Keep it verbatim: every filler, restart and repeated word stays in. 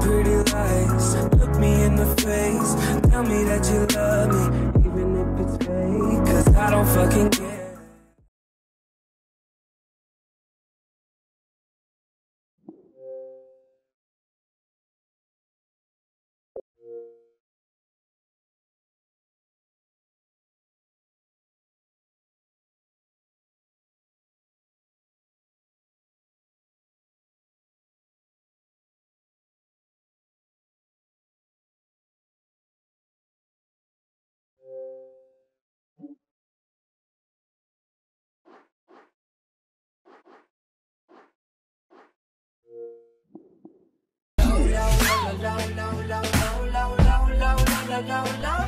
pretty lies. Look me in the face, tell me that you love me, even if it's fake, cause I don't fucking care. No, no, no, no, no, no, no, no, no, no, no.